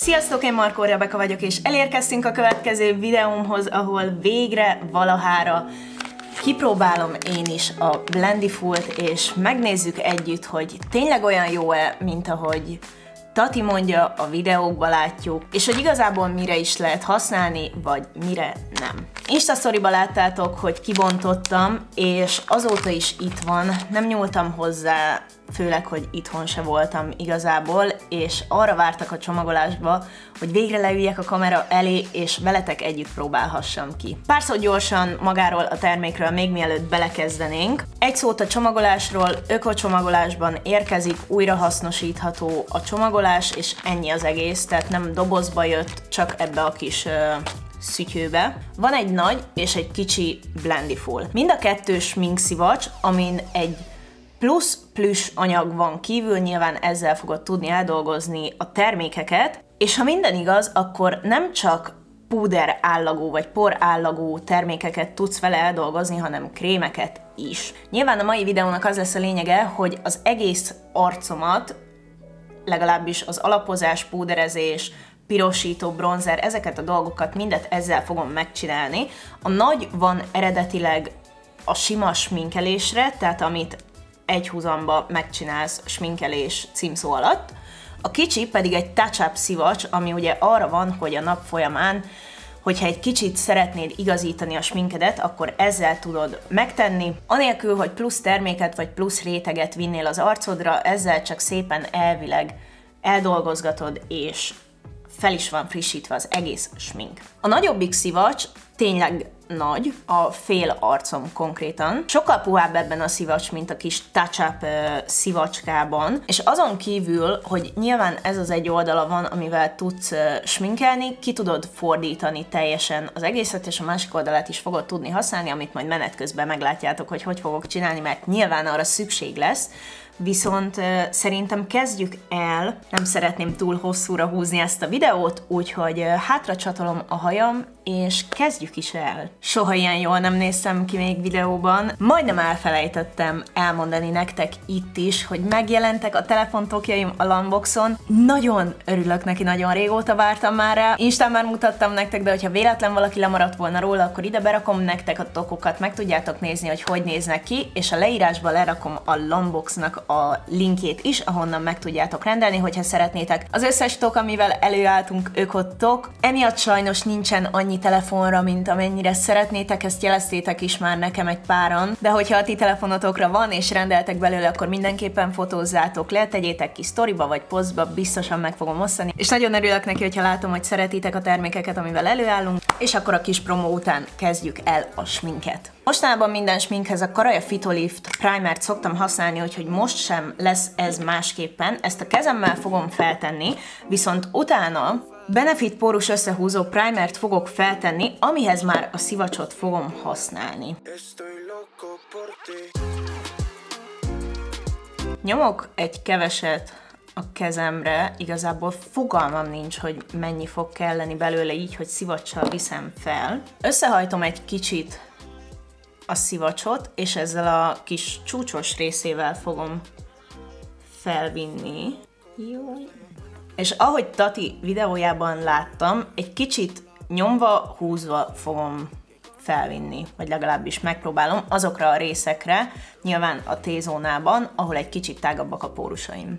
Sziasztok, én Markó Rebeka vagyok, és elérkeztünk a következő videómhoz, ahol végre valahára kipróbálom én is a Blendifult, és megnézzük együtt, hogy tényleg olyan jó-e, mint ahogy Tati mondja, a videókban látjuk, és hogy igazából mire is lehet használni, vagy mire nem. Instastoryba láttátok, hogy kibontottam, és azóta is itt van, nem nyúltam hozzá, főleg, hogy itthon se voltam igazából, és arra vártak a csomagolásba, hogy végre leüljek a kamera elé, és veletek együtt próbálhassam ki. Pár szó gyorsan magáról a termékről, még mielőtt belekezdenénk. Egy szót a csomagolásról: ökocsomagolásban érkezik, újrahasznosítható a csomagolás, és ennyi az egész, tehát nem dobozba jött, csak ebbe a kis szütyőbe. Van egy nagy és egy kicsi Blendiful. Mind a kettő sminkszivacs, amin egy plusz plüss anyag van kívül, nyilván ezzel fogod tudni eldolgozni a termékeket, és ha minden igaz, akkor nem csak púder állagú vagy por állagú termékeket tudsz vele eldolgozni, hanem krémeket is. Nyilván a mai videónak az lesz a lényege, hogy az egész arcomat, legalábbis az alapozás, púderezés, pirosító, bronzer, ezeket a dolgokat mindet ezzel fogom megcsinálni. A nagy van eredetileg a sima sminkelésre, tehát amit egy húzamba megcsinálsz sminkelés címszó alatt. A kicsi pedig egy touch-up szivacs, ami ugye arra van, hogy a nap folyamán, hogyha egy kicsit szeretnéd igazítani a sminkedet, akkor ezzel tudod megtenni. Anélkül, hogy plusz terméket vagy plusz réteget vinnél az arcodra, ezzel csak szépen elvileg eldolgozgatod, és fel is van frissítve az egész smink. A nagyobbik szivacs tényleg nagy, a fél arcom konkrétan. Sokkal puhább ebben a szivacs, mint a kis touch-up szivacskában, és azon kívül, hogy nyilván ez az egy oldala van, amivel tudsz sminkelni, ki tudod fordítani teljesen az egészet, és a másik oldalát is fogod tudni használni, amit majd menet közben meglátjátok, hogy fogok csinálni, mert nyilván arra szükség lesz. Viszont szerintem kezdjük el, nem szeretném túl hosszúra húzni ezt a videót, úgyhogy hátra csatolom a hajam, és kezdjük is el. Soha ilyen jól nem néztem ki még videóban. Majdnem elfelejtettem elmondani nektek itt is, hogy megjelentek a telefontokjaim a Lunboxon. Nagyon örülök neki, nagyon régóta vártam már rá. Instán már mutattam nektek, de hogyha véletlen valaki lemaradt volna róla, akkor ide berakom nektek a tokokat, meg tudjátok nézni, hogy néznek ki, és a leírásba lerakom a Lunboxnak a linkjét is, ahonnan meg tudjátok rendelni, hogyha szeretnétek. Az összes tok, amivel előálltunk, ökottok. Emiatt sajnos nincsen annyi telefonra, mint amennyire szeretnétek, ezt jeleztétek is már nekem egy páran, de hogyha a ti telefonotokra van és rendeltek belőle, akkor mindenképpen fotózzátok le, tegyétek ki sztoriba vagy posztba, biztosan meg fogom osztani, és nagyon örülök neki, hogyha látom, hogy szeretitek a termékeket, amivel előállunk, és akkor a kis promó után kezdjük el a sminket. Mostanában minden sminkhez a Karaja Fitolift primert szoktam használni, úgyhogy most sem lesz ez másképpen. Ezt a kezemmel fogom feltenni, viszont utána Benefit pórus összehúzó primert fogok feltenni, amihez már a szivacsot fogom használni. Nyomok egy keveset a kezemre, igazából fogalmam nincs, hogy mennyi fog kelleni belőle, így, hogy szivacsal viszem fel. Összehajtom egy kicsit a szivacsot, és ezzel a kis csúcsos részével fogom felvinni. Jó. És ahogy Tati videójában láttam, egy kicsit nyomva, húzva fogom felvinni, vagy legalábbis megpróbálom azokra a részekre, nyilván a T-zónában, ahol egy kicsit tágabbak a pórusaim.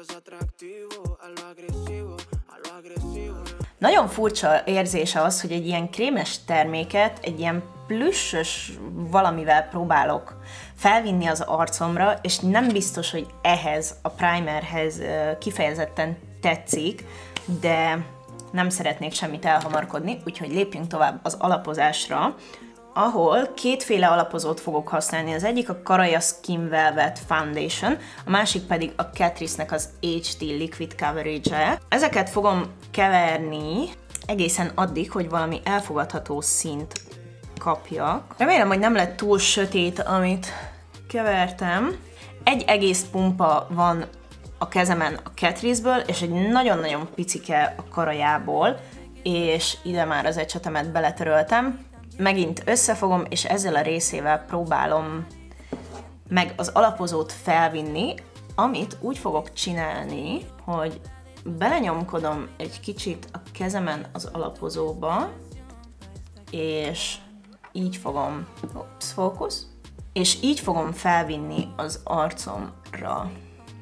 Nagyon furcsa érzése az, hogy egy ilyen krémes terméket, egy ilyen plüssös valamivel próbálok felvinni az arcomra, és nem biztos, hogy ehhez a primerhez kifejezetten tetszik, de nem szeretnék semmit elhamarkodni, úgyhogy lépjünk tovább az alapozásra, ahol kétféle alapozót fogok használni. Az egyik a Karaja Skin Velvet Foundation, a másik pedig a Catrice-nek az HD Liquid Coverage-e. Ezeket fogom keverni egészen addig, hogy valami elfogadható színt kapjak. Remélem, hogy nem lett túl sötét, amit kevertem. Egy egész pumpa van a kezemen a Catrice-ből, és egy nagyon-nagyon picike a Karajából, és ide már az ecsetemet beletöröltem. Megint összefogom, és ezzel a részével próbálom meg az alapozót felvinni, amit úgy fogok csinálni, hogy belenyomkodom egy kicsit a kezemen az alapozóba, és így fogom, fókusz, és így fogom felvinni az arcomra.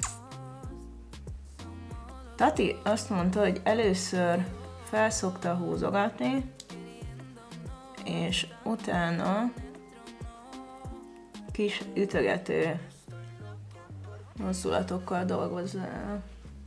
Tati azt mondta, hogy először felszokta húzogatni, és utána kis ütögető mozdulatokkal dolgozza el.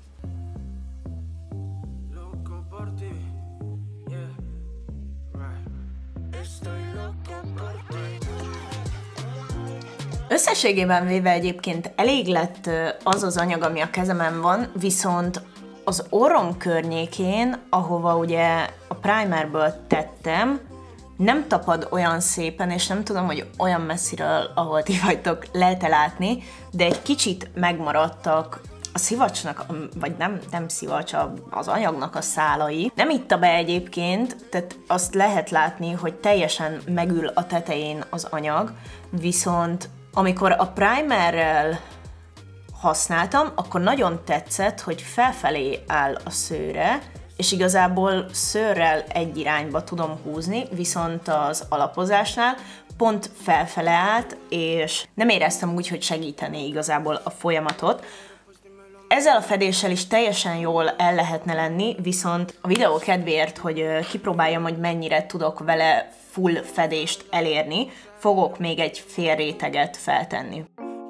Összességében véve egyébként elég lett az az anyag, ami a kezemen van, viszont az orrom környékén, ahova ugye a primerből tettem, nem tapad olyan szépen, és nem tudom, hogy olyan messziről, ahol ti vagytok, lehet-e látni, de egy kicsit megmaradtak a szivacsnak, vagy nem szivacs, az anyagnak a szálai. Nem itta be egyébként, tehát azt lehet látni, hogy teljesen megül a tetején az anyag, viszont amikor a primerrel használtam, akkor nagyon tetszett, hogy felfelé áll a szőre, és igazából szőrrel egy irányba tudom húzni, viszont az alapozásnál pont felfele állt, és nem éreztem úgy, hogy segítené igazából a folyamatot. Ezzel a fedéssel is teljesen jól el lehetne lenni, viszont a videó kedvéért, hogy kipróbáljam, hogy mennyire tudok vele full fedést elérni, fogok még egy fél réteget feltenni.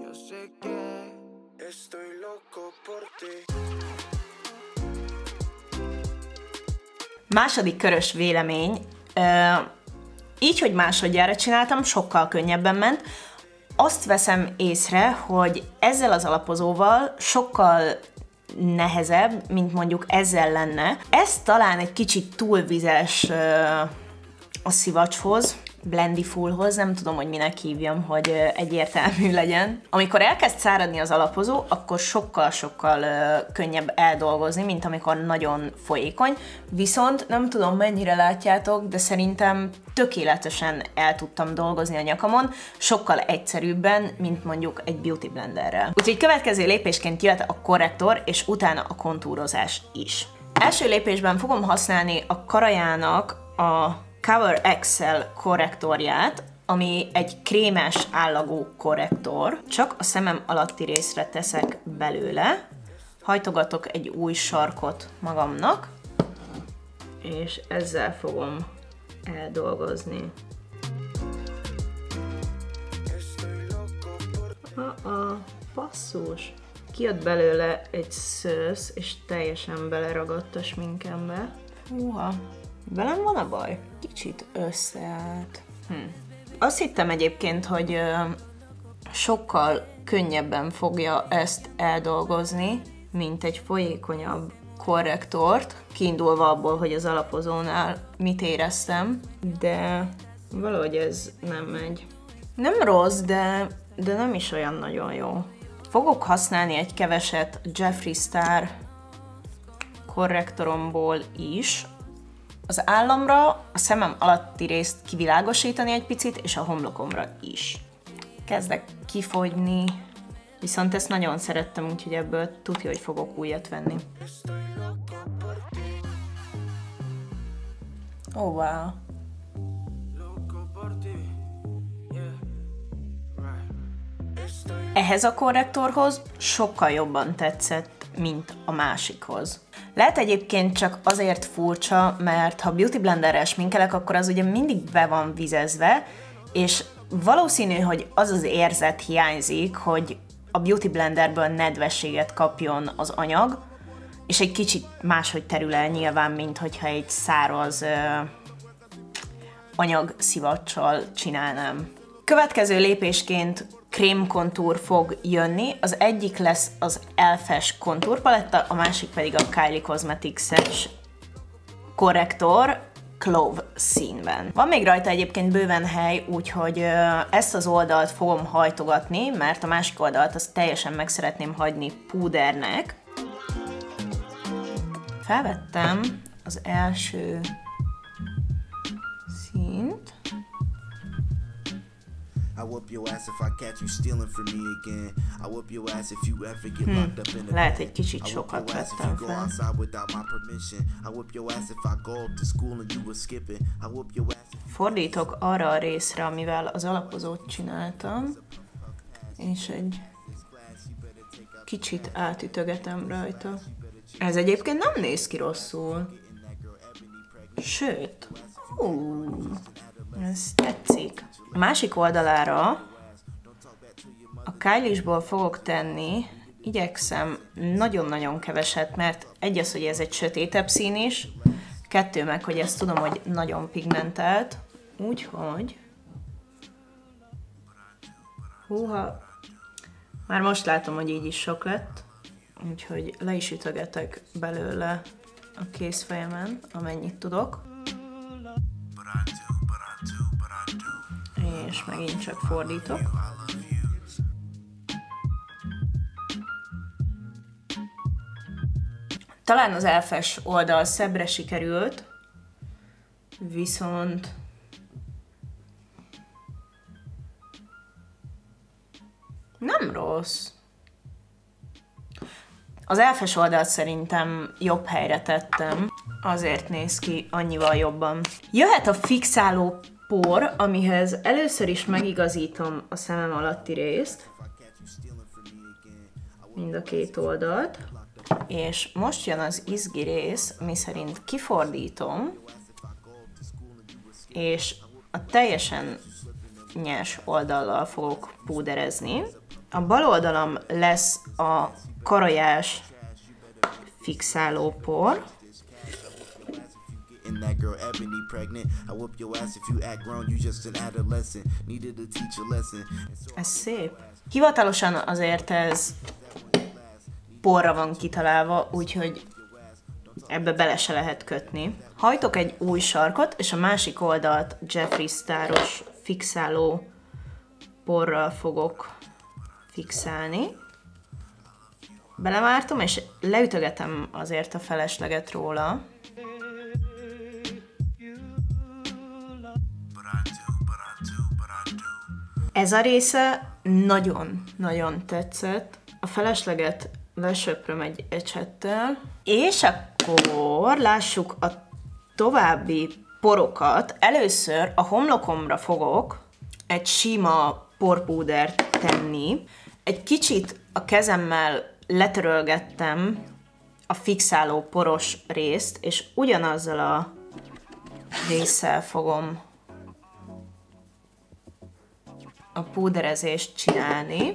Második körös vélemény. Így, hogy másodjára csináltam, sokkal könnyebben ment. Azt veszem észre, hogy ezzel az alapozóval sokkal nehezebb, mint mondjuk ezzel lenne. Ez talán egy kicsit túlvizes a szivacshoz, Blendifulhoz, nem tudom, hogy minek hívjam, hogy egyértelmű legyen. Amikor elkezd száradni az alapozó, akkor sokkal-sokkal könnyebb eldolgozni, mint amikor nagyon folyékony, viszont nem tudom, mennyire látjátok, de szerintem tökéletesen el tudtam dolgozni a nyakamon, sokkal egyszerűbben, mint mondjuk egy beauty blenderrel. Úgyhogy következő lépésként jöhet a korrektor, és utána a kontúrozás is. Első lépésben fogom használni a Karajának a Cover XL korrektorját, ami egy krémes állagú korrektor. Csak a szemem alatti részre teszek belőle, hajtogatok egy új sarkot magamnak, és ezzel fogom eldolgozni. Basszus! Kijött belőle egy szősz, és teljesen beleragadt a sminkembe. Húha! Velem van a baj? Kicsit összeállt. Azt hittem egyébként, hogy sokkal könnyebben fogja ezt eldolgozni, mint egy folyékonyabb korrektort, kiindulva abból, hogy az alapozónál mit éreztem, de valahogy ez nem megy. Nem rossz, de nem is olyan nagyon jó. Fogok használni egy keveset Jeffree Star korrektoromból is, az államra, a szemem alatti részt kivilágosítani egy picit, és a homlokomra is. Kezdek kifogyni, viszont ezt nagyon szerettem, úgyhogy ebből tudja, hogy fogok újat venni. Oh, wow! Ehhez a korrektorhoz sokkal jobban tetszett, mint a másikhoz. Lehet egyébként csak azért furcsa, mert ha beauty blenderrel sminkelek, akkor az ugye mindig be van vizezve, és valószínű, hogy az az érzet hiányzik, hogy a beauty blenderből nedvességet kapjon az anyag, és egy kicsit máshogy terül el nyilván, mint hogyha egy száraz anyagszivacsal csinálnám. Következő lépésként krémkontúr fog jönni, az egyik lesz az Elf-es kontúrpaletta, a másik pedig a Kylie Cosmetics-es korrektor Clove színben. Van még rajta egyébként bőven hely, úgyhogy ezt az oldalt fogom hajtogatni, mert a másik oldalt azt teljesen meg szeretném hagyni púdernek. Felvettem az első színt. Lehet egy kicsit sokat vettem fel. Fordítok arra a részre, amivel az alapozót csináltam, és egy kicsit átütögetem rajta. Ez egyébként nem néz ki rosszul. Sőt, ez tetszik. A másik oldalára a Kylie-sból fogok tenni, igyekszem nagyon-nagyon keveset, mert egy az, hogy ez egy sötétebb szín is, kettő meg, hogy ezt tudom, hogy nagyon pigmentált, úgyhogy húha, már most látom, hogy így is sok lett, úgyhogy le is ütögetek belőle a kézfejemen, amennyit tudok. És megint csak fordítok. Talán az elfes oldal szebbre sikerült, viszont nem rossz. Az elfes oldalt szerintem jobb helyre tettem, azért néz ki annyival jobban. Jöhet a fixáló por, amihez először is megigazítom a szemem alatti részt, mind a két oldalt, és most jön az izgi rész, mi szerint kifordítom, és a teljesen nyers oldallal fogok púderezni. A bal oldalam lesz a karajás fixáló por. Ez szép. Hivatalosan azért ez porra van kitalálva, úgyhogy ebbe bele se lehet kötni. Hajtok egy új sarkot, és a másik oldalt Jeffree Staros fixáló porral fogok fixálni. Belemártom, és leütögetem azért a felesleget róla. Ez a része nagyon-nagyon tetszett. A felesleget lesöpröm egy ecsettel, és akkor lássuk a további porokat. Először a homlokomra fogok egy sima porpúdert tenni. Egy kicsit a kezemmel letörölgettem a fixáló poros részt, és ugyanazzal a résszel fogom a púderezést csinálni.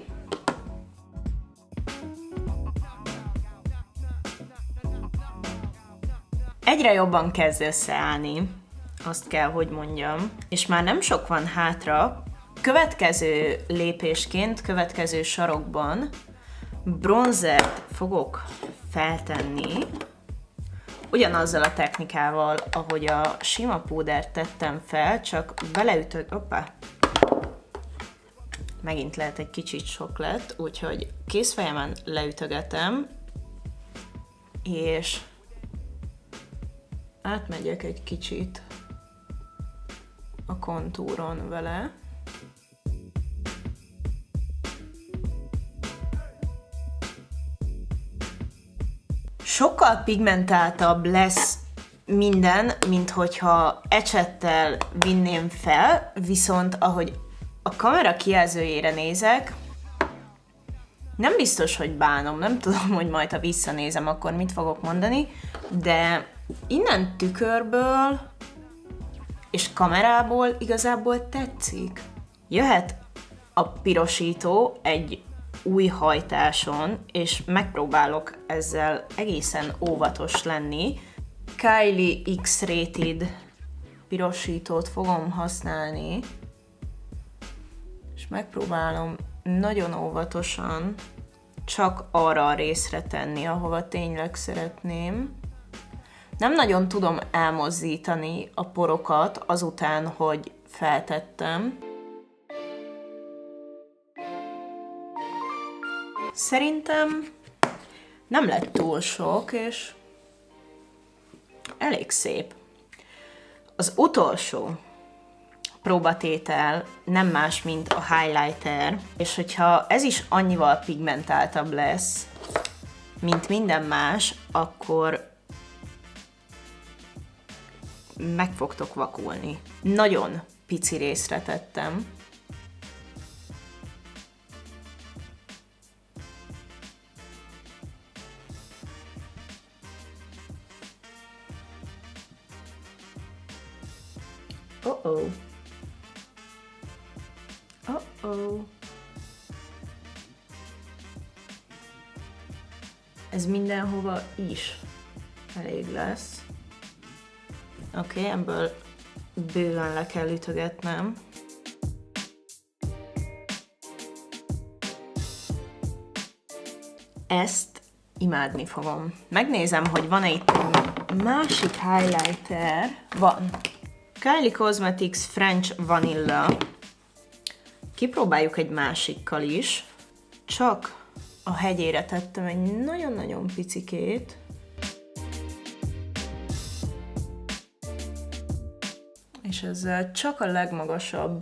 Egyre jobban kezd összeállni, azt kell, hogy mondjam, és már nem sok van hátra. Következő lépésként, következő sarokban bronzert fogok feltenni, ugyanazzal a technikával, ahogy a sima púdert tettem fel, csak beleütök, hoppá, megint lehet egy kicsit sok lett, úgyhogy kézfejemen leütögetem, és átmegyek egy kicsit a kontúron vele. Sokkal pigmentáltabb lesz minden, mint hogyha ecsettel vinném fel, viszont ahogy a kamera kijelzőjére nézek, nem biztos, hogy bánom, nem tudom, hogy majd ha visszanézem, akkor mit fogok mondani, de innen tükörből és kamerából igazából tetszik. Jöhet a pirosító egy új hajtáson, és megpróbálok ezzel egészen óvatos lenni. Kylie X-Rated pirosítót fogom használni, és megpróbálom nagyon óvatosan csak arra a részre tenni, ahova tényleg szeretném. Nem nagyon tudom elmozdítani a porokat azután, hogy feltettem. Szerintem nem lett túl sok, és elég szép. Az utolsó próbatétel nem más, mint a highlighter, és hogyha ez is annyival pigmentáltabb lesz, mint minden más, akkor meg fogtok vakulni. Nagyon pici részre tettem. Oh-oh. Oh-oh. Ez mindenhova is elég lesz. Oké, ebből bőven le kell ütögetnem. Ezt imádni fogom. Megnézem, hogy van-e itt másik highlighter. Van. Kylie Cosmetics French Vanilla. Kipróbáljuk egy másikkal is. Csak a hegyére tettem egy nagyon-nagyon picikét. És ezzel csak a legmagasabb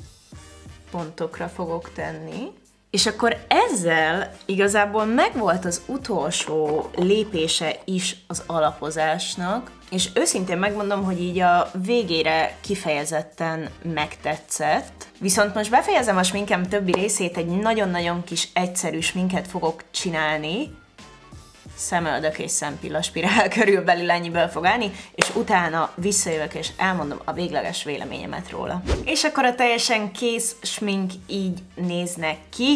pontokra fogok tenni. És akkor ezzel igazából megvolt az utolsó lépése is az alapozásnak, és őszintén megmondom, hogy így a végére kifejezetten megtetszett. Viszont most befejezem a sminkem többi részét, egy nagyon-nagyon kis egyszerű sminket fogok csinálni, szemöldök és szempillaspirál körülbelül ennyiből fog állni, és utána visszajövök és elmondom a végleges véleményemet róla. És akkor a teljesen kész smink így néznek ki.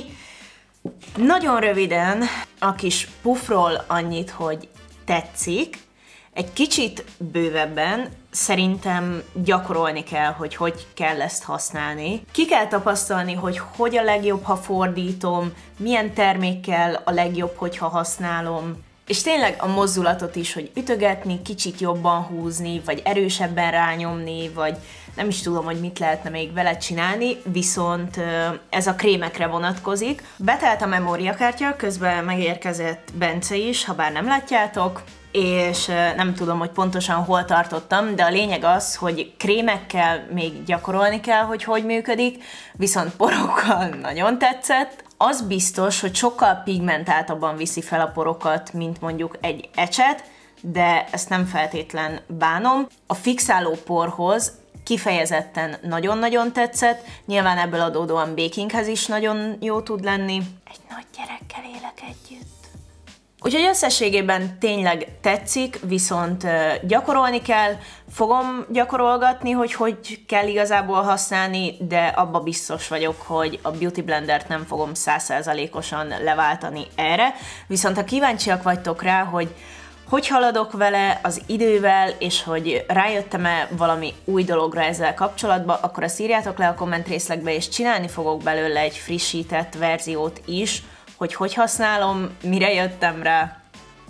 Nagyon röviden a kis puffról annyit, hogy tetszik. Egy kicsit bővebben szerintem gyakorolni kell, hogy kell ezt használni. Ki kell tapasztalni, hogy a legjobb, ha fordítom, milyen termékkel a legjobb, hogyha használom. És tényleg a mozdulatot is, hogy ütögetni, kicsit jobban húzni, vagy erősebben rányomni, vagy nem is tudom, hogy mit lehetne még vele csinálni, viszont ez a krémekre vonatkozik. Betelt a memóriakártya, közben megérkezett Bence is, ha bár nem látjátok, és nem tudom, hogy pontosan hol tartottam, de a lényeg az, hogy krémekkel még gyakorolni kell, hogy működik, viszont porokkal nagyon tetszett. Az biztos, hogy sokkal pigmentáltabban viszi fel a porokat, mint mondjuk egy ecset, de ezt nem feltétlen bánom. A fixáló porhoz kifejezetten nagyon-nagyon tetszett, nyilván ebből adódóan bakinghez is nagyon jó tud lenni. Egy nagy gyerekkel élek együtt. Úgyhogy összességében tényleg tetszik, viszont gyakorolni kell, fogom gyakorolgatni, hogy kell igazából használni, de abba biztos vagyok, hogy a Beauty Blendert nem fogom 100%-osan leváltani erre. Viszont ha kíváncsiak vagytok rá, hogy haladok vele az idővel, és hogy rájöttem-e valami új dologra ezzel kapcsolatban, akkor azt írjátok le a komment részlegbe, és csinálni fogok belőle egy frissített verziót is, hogy használom, mire jöttem rá.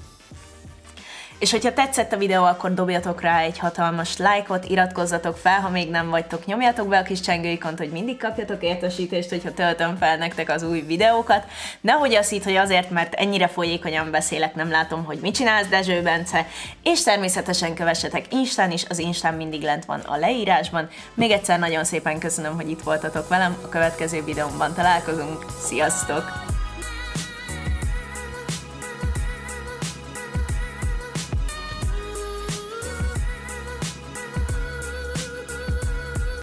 És hogyha tetszett a videó, akkor dobjatok rá egy hatalmas lájkot, iratkozzatok fel, ha még nem vagytok, nyomjatok be a kis csengőikont, hogy mindig kapjatok értesítést, hogyha töltöm fel nektek az új videókat. Nehogy azt hidd, hogy azért, mert ennyire folyékonyan beszélek, nem látom, hogy mit csinálsz, Dezső Bence, és természetesen kövessetek Instán is, az Instán mindig lent van a leírásban. Még egyszer nagyon szépen köszönöm, hogy itt voltatok velem, a következő videómban találkozunk, sziasztok!